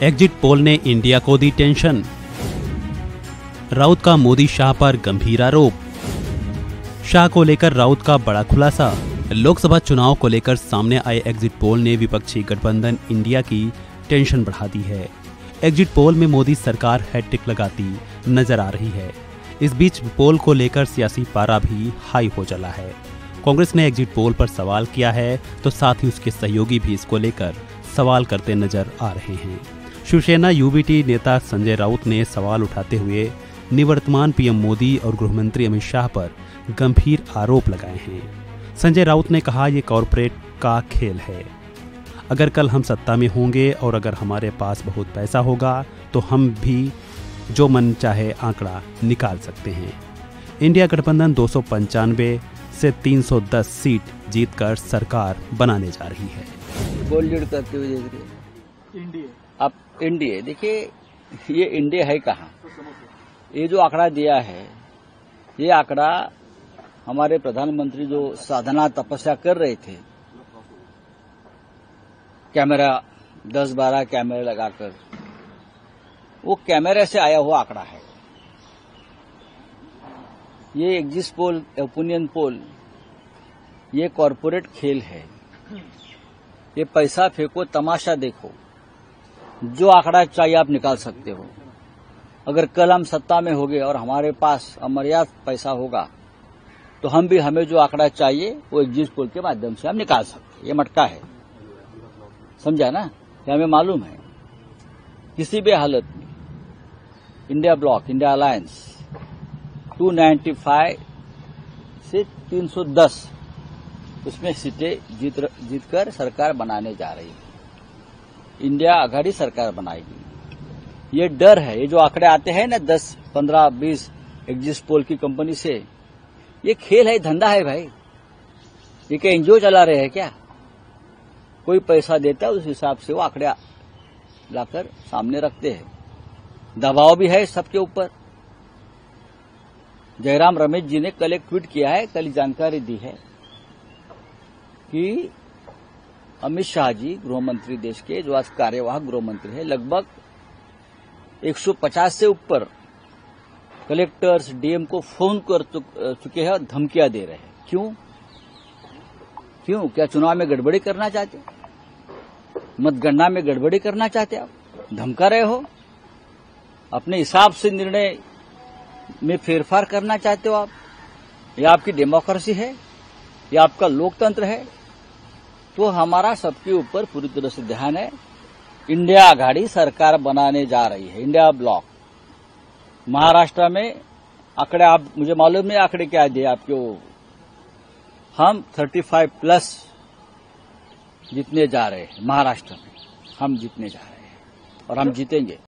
Exit poll ने India को दी tension. Raut का मोदी शाह पर गंभीर आरोप। शाह को लेकर राउत का बड़ा खुलासा। लोकसभा चुनाव को लेकर सामने आए एग्जिट पोल ने विपक्षी गठबंधन इंडिया की टेंशन बढ़ा दी है। एग्जिट पोल में मोदी सरकार हैट्रिक लगाती नजर आ रही है। इस बीच पोल को लेकर सियासी पारा भी हाई हो चला है। कांग्रेस ने एग्जिट पोल पर सवाल किया है तो साथ ही उसके सहयोगी भी इसको लेकर सवाल करते नजर आ रहे हैं। शिवसेना यूबीटी नेता संजय राउत ने सवाल उठाते हुए निवर्तमान पीएम मोदी और गृहमंत्री अमित शाह पर गंभीर आरोप लगाए हैं। संजय राउत ने कहा, ये कॉरपोरेट का खेल है। अगर कल हम सत्ता में होंगे और अगर हमारे पास बहुत पैसा होगा तो हम भी जो मन चाहे आंकड़ा निकाल सकते हैं। इंडिया गठबंधन 295 से 310 सीट जीतकर सरकार बनाने जा रही है। गोल लीड करते हुए देख रही है अब इंडिया। देखिए, ये इंडिया है कहाँ? ये जो आंकड़ा दिया है, ये आंकड़ा हमारे प्रधानमंत्री जो साधना तपस्या कर रहे थे, कैमरा 10-12 कैमरे लगाकर, वो कैमरे से आया हुआ आंकड़ा है। ये एग्जिट पोल, ओपिनियन पोल, ये कॉरपोरेट खेल है। ये पैसा फेंको, तमाशा देखो, जो आंकड़ा चाहिए आप निकाल सकते हो। अगर कल हम सत्ता में होंगे और हमारे पास अमर्याद पैसा होगा तो हमें जो आंकड़ा चाहिए वो एग्जिट पोल के माध्यम से हम निकाल सकते हैं। ये मटका है, समझा ना? ये हमें मालूम है। किसी भी हालत में इंडिया ब्लॉक, इंडिया अलायंस 295 से 310 उसमें सीटें जीतकर सरकार बनाने जा रही है। इंडिया आघाड़ी सरकार बनाएगी। ये डर है। ये जो आंकड़े आते हैं ना 10, 15, 20 एग्जिट पोल की कंपनी से, ये खेल है, धंधा है भाई। ये क्या एनजीओ चला रहे हैं क्या? कोई पैसा देता है, उस हिसाब से वो आंकड़े लाकर सामने रखते हैं। दबाव भी है सबके ऊपर। जयराम रमेश जी ने कल एक ट्वीट किया है, कल जानकारी दी है कि अमित शाह जी, गृहमंत्री देश के, जो आज कार्यवाहक गृहमंत्री है, लगभग 150 से ऊपर कलेक्टर्स, डीएम को फोन कर चुके हैं और धमकियां दे रहे हैं। क्यों? क्या चुनाव में गड़बड़ी करना चाहते? मतगणना में गड़बड़ी करना चाहते? आप धमका रहे हो? अपने हिसाब से निर्णय में फेरफार करना चाहते हो आप? यह आपकी डेमोक्रेसी है? यह आपका लोकतंत्र है? तो हमारा सबके ऊपर पूरी तरह से ध्यान है। इंडिया आघाड़ी सरकार बनाने जा रही है, इंडिया ब्लॉक। महाराष्ट्र में आंकड़े, आप मुझे मालूम नहीं आंकड़े क्या दिए आपके, हम 35+ जीतने जा रहे हैं। महाराष्ट्र में हम जीतने जा रहे हैं और हम जीतेंगे।